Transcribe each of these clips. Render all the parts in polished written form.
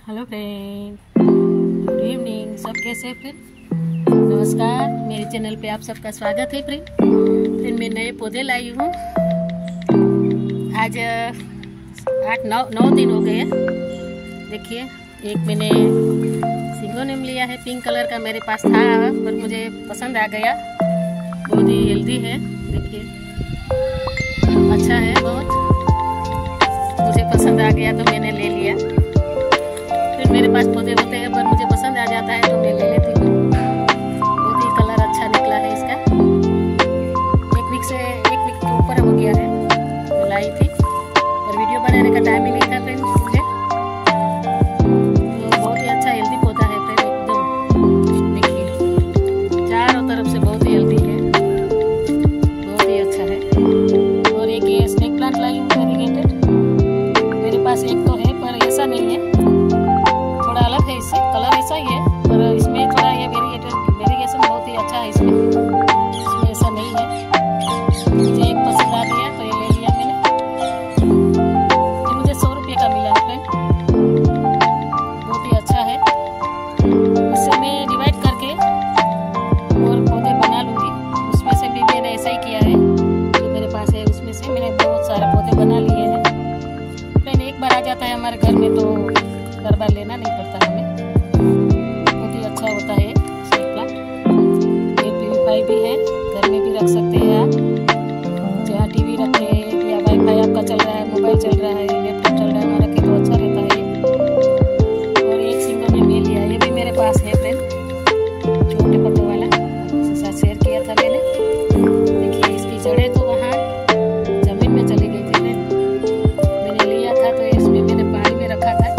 Hello friend, good evening. सब कैसे हैं फ्रेंड? नमस्कार, मेरे चैनल पे आप सबका स्वागत है फ्रेंड। मैं नए पौधे लाई हूँ। आज 8-9 दिन हो गए। देखिए, एक मैंने सिंगोनियम लिया है, पिंक कलर का मेरे पास था पर मुझे पसंद आ गया। बहुत ही हेल्दी है, देखिए अच्छा है, बहुत मुझे पसंद आ गया तो मैंने ले लिया। फिर मेरे पास पौधे होते हैं पर मुझे पसंद आ जाता है तो मैं ले लेती हूँ। बहुत ही कलर अच्छा निकला है इसका। एक वीक के ऊपर हो गया है, मैं लाई थी और वीडियो बनाने का टाइम ही नहीं था फ्रेंड मुझे। तो बहुत ही अच्छा हेल्दी पौधा है फ्रेंड, एकदम देखिए चारों तरफ से बहुत ही हेल्दी है, बहुत ही अच्छा है। और एक ये स्नेक प्लांट लाई हूँ वेरीगेटेड। मेरे पास एक तो है पर ऐसा नहीं है, थोड़ा अलग है, इससे कलर ऐसा ही है पर इसमें थोड़ा ये वेरिएशन बहुत ही अच्छा है। इसमें ऐसा नहीं है। मुझे एक पसंद आ गया तो ये ले लिया मैंने। ये मुझे 100 रुपये का मिला है फ्रेंड, बहुत ही अच्छा है। इससे मैं डिवाइड करके और पौधे बना लूँगी। उसमें से भी मैंने ऐसा ही किया है, जो मेरे पास है उसमें से मैंने बहुत सारे पौधे बना लिए हैं फ्रेंड। एक बार आ जाता है हमारे घर में तो बार बार लेना नहीं पड़ता हमें। बहुत ही अच्छा होता है स्नेक प्लांट। ये प्यूरीफाई भी है, घर में भी रख सकते हैं आप, जहाँ टीवी रखे या वाईफाई आपका चल रहा है, मोबाइल चल रहा है, लैपटॉप चल रहा है, वहाँ रखे तो अच्छा रहता है ये। और एक सिंगोनियम ये लिया, ये भी मेरे पास है फ्रेंड, छोटे पत्तों वाला, इसके साथ शेयर किया था मैंने। देखिए इसकी जड़ें तो वहाँ जमीन में चली गई थी फ्रेंड। मैंने लिया था तो इसमें मैंने पानी में रखा था।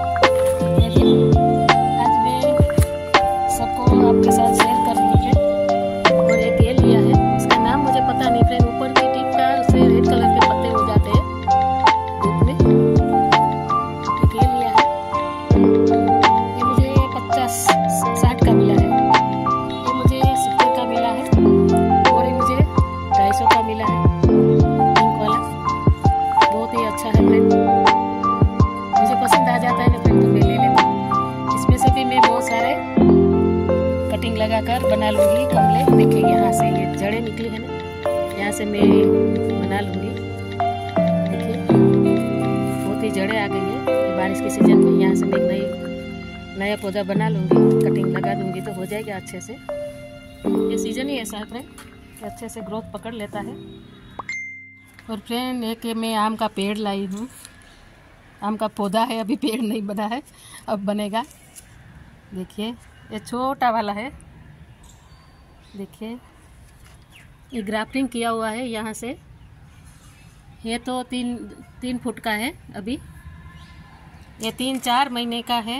आज मैं सबको आपके साथ शेयर कर लीजिए। और एक ये लिया है, इसका नाम मुझे पता नहीं फ्रेंड, ऊपर की टिप का उससे रेड कलर के पत्ते हो जाते हैं धूप में। एक ये लिया है, ये मुझे 50-60 का मिला है। ये मुझे 70 का मिला है और ये मुझे 250 का मिला है, पिंक वाला। बहुत ही अच्छा है फ्रेंड, मुझे पसंद आ जाता है ना फ्रेंड तो मैं ले लेती हूँ। इसमें से भी मैं बहुत सारे कटिंग लगाकर बना लूँगी गमले। देखिए यहाँ से ये जड़ें निकली है ना, यहाँ से मैं बना लूँगी। देखिए बहुत ही जड़ें आ गई है बारिश के सीजन में। यहाँ से मैं नया पौधा बना लूँगी, कटिंग लगा दूँगी तो हो जाएगा अच्छे से। ये सीजन ही ऐसा है फ्रेंड कि अच्छे से ग्रोथ पकड़ लेता है। और फ्रेंड एक मैं आम का पेड़ लाई हूँ। आम का पौधा है, अभी पेड़ नहीं बना है, अब बनेगा। देखिए ये छोटा वाला है, देखिए ये ग्राफ्टिंग किया हुआ है यहाँ से। ये तो 3 फुट का है, अभी ये 3-4 महीने का है।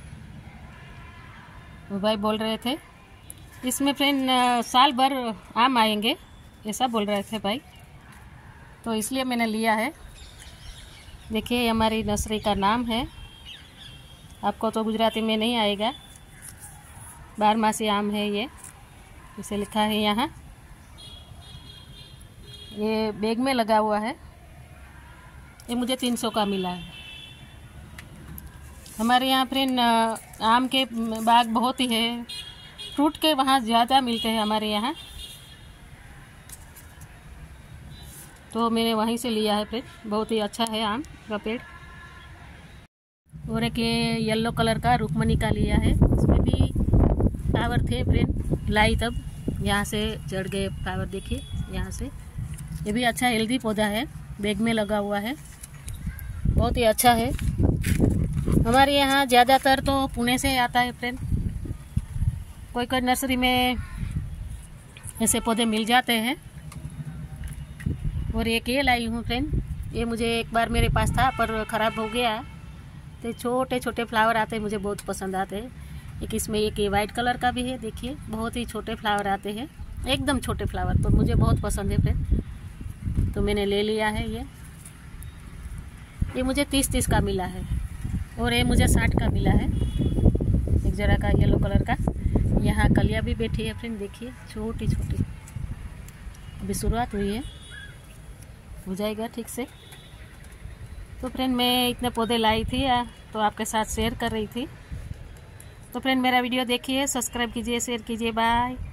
वो भाई बोल रहे थे इसमें फ्रेंड साल भर आम आएंगे, ऐसा बोल रहे थे भाई, तो इसलिए मैंने लिया है। देखिए हमारी नर्सरी का नाम है, आपको तो गुजराती में नहीं आएगा, बारहमासी आम है ये, इसे लिखा है यहाँ। ये बैग में लगा हुआ है, ये मुझे 300 का मिला है। हमारे यहाँ फ्रेंड आम के बाग बहुत ही है, फ्रूट के वहाँ ज़्यादा मिलते हैं हमारे यहाँ, तो मैंने वहीं से लिया है फ्रेंड। बहुत ही अच्छा है आम का पेड़। और एक ये येलो कलर का रुक्मणी का लिया है, इसमें भी फ्लावर थे फ्रेंड, लाई तब यहाँ से चढ़ गए फ्लावर, देखिए यहाँ से। ये भी अच्छा हेल्दी पौधा है, बैग में लगा हुआ है, बहुत ही अच्छा है। हमारे यहाँ ज़्यादातर तो पुणे से आता है फ्रेंड, कोई कोई नर्सरी में ऐसे पौधे मिल जाते हैं। और एक ये लाई हूँ फ्रेंड, ये मुझे एक बार मेरे पास था पर ख़राब हो गया। तो छोटे छोटे फ्लावर आते हैं, मुझे बहुत पसंद आते हैं। एक इसमें एक ये वाइट कलर का भी है, देखिए बहुत ही छोटे फ्लावर आते हैं, एकदम छोटे फ्लावर, तो मुझे बहुत पसंद है फ्रेंड, तो मैंने ले लिया है। ये मुझे 30 का मिला है और ये मुझे 60 का मिला है, एक जरा का येलो कलर का। यहाँ कलियाँ भी बैठी है फ्रेंड, देखिए छोटी छोटी, अभी शुरुआत हुई है, हो जाएगा ठीक से। तो फ्रेंड मैं इतने पौधे लाई थी तो आपके साथ शेयर कर रही थी। तो फ्रेंड मेरा वीडियो देखिए, सब्सक्राइब कीजिए, शेयर कीजिए। बाय।